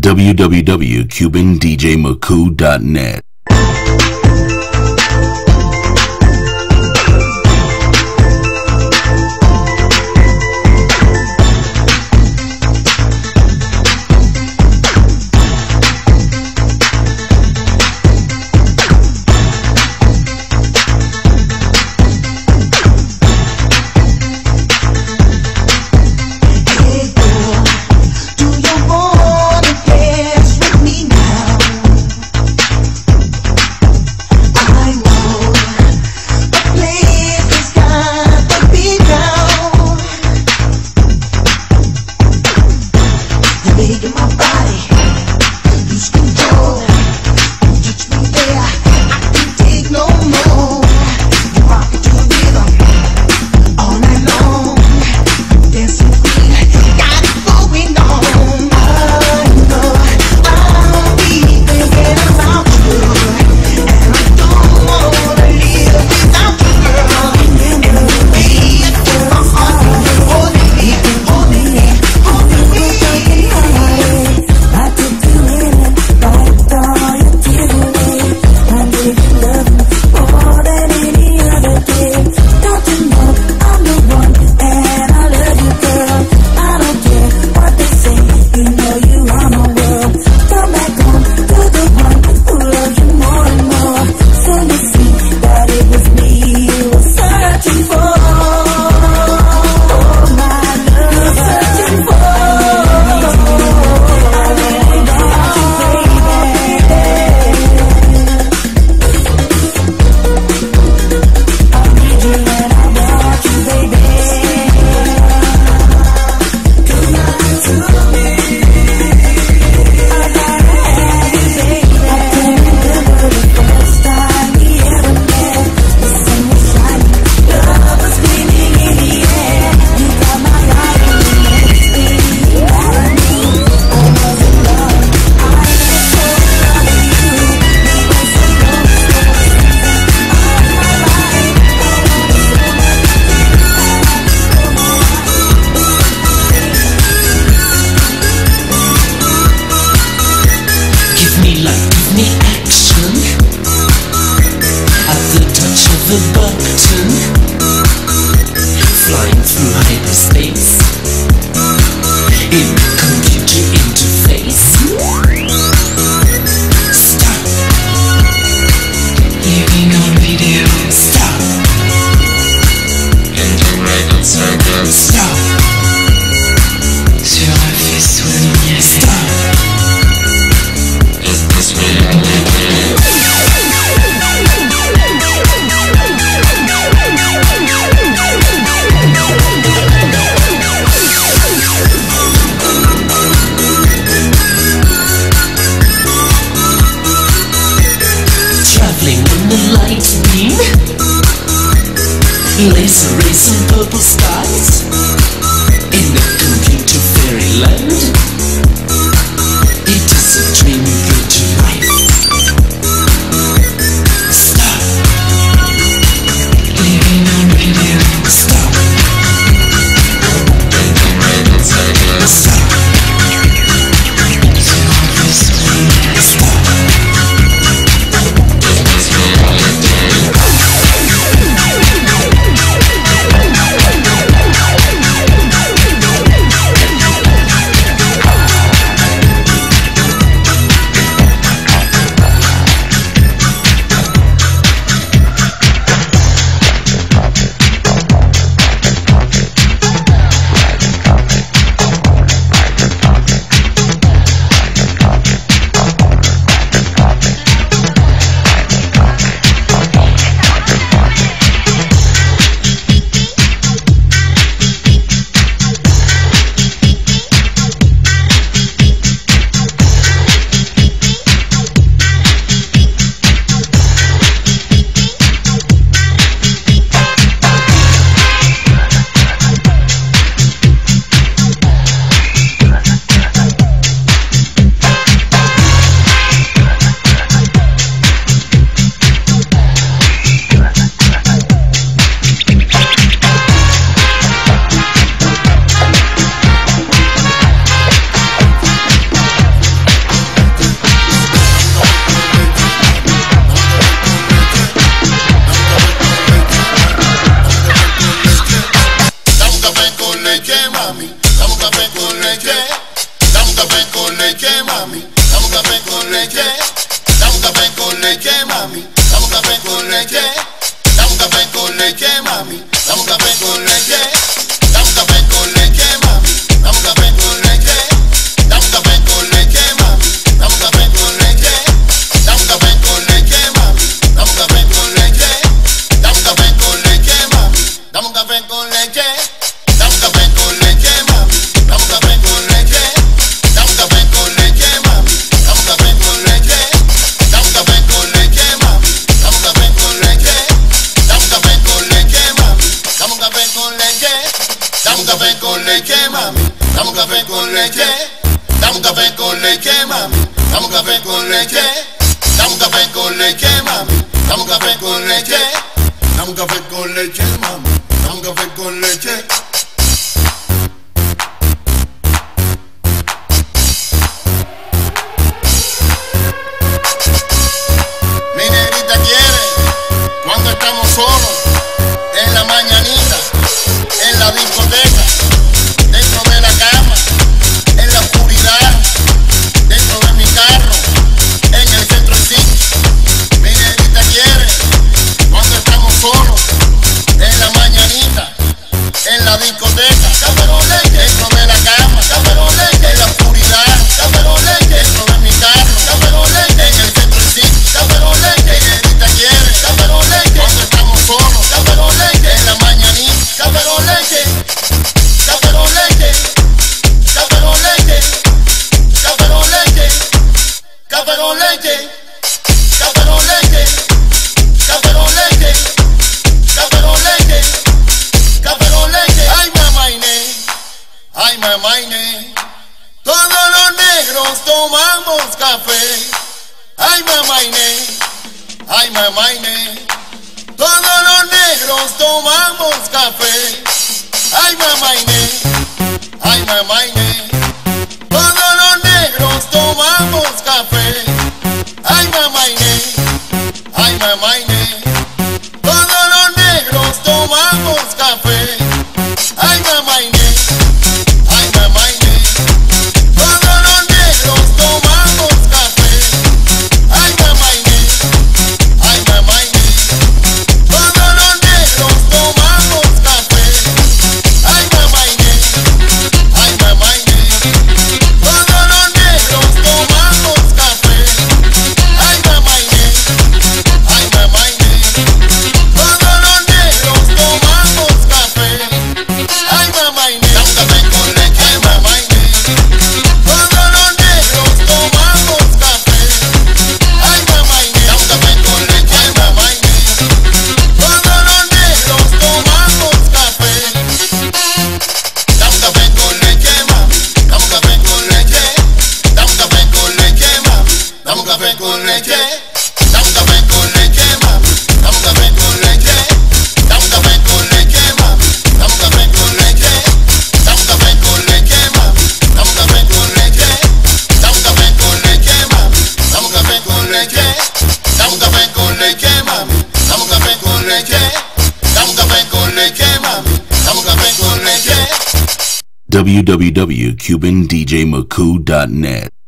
www.cubandjmaku.net. Dame un café con leche, mami. Dame un café con leche. Dame un café con leche, mami. Dame un café con leche. Dame un café con leche, mami. Dame un café con leche. Mi negrita quiere cuando estamos solos, en la mañanita, en la discoteca, dentro de la cama, en la oscuridad, dentro de mi carro, en el centro del sitio. Mi negrita quiere cuando estamos solos, en la mañanita, en la discoteca, dentro de la cama, en la oscuridad, dentro de mi carro, en el centro del sitio. Mi negrita quiere cuando estamos solos, en la mañanita. Café con leche, café con leche, café con leche, café con leche, café con leche, café con leche, café con leche, café con leche, café con leche. Ay mamá Inés, ay mamá Inés, todos los negros tomamos café. Ay mamá Inés, ay mamá Inés, todos los negros tomamos café. Ay mamá Inés, ay mamá Inés, todos los negros tomamos café. Ay mamá Inés, ay mamá Inés, todos los negros tomamos café. Ay mamá Inés, ay mamá Inés, todos los negros tomamos café. Ay mamá Inés, ay mamá Inés, todos los negros tomamos café. Ay mamá Inés, ay mamá Inés, todos los negros tomamos café. Ay mamá Inés, ay mamá Inés, todos los negros tomamos café. Ay mamá Inés, dame un café con leche, mamá Inés, todos los negros tomamos café. Ay mamá Inés, dame un café con leche, mamá Inés, todos los negros tomamos café. Dame un café con leche, mami, dame un café con leche. Dame un café con leche, mami, dame un café con leche. Dame un café con leche, mami, dame un café con leche. Dame un café con leche, mami, dame un café con leche. Dame un café con leche, mami, dame un café con leche. Dame un café con leche, mami, dame un café con leche. Dame un café con leche, mami, dame un café con leche. Dame un café con leche, mami, dame un café con leche. www.cubandjmaku.net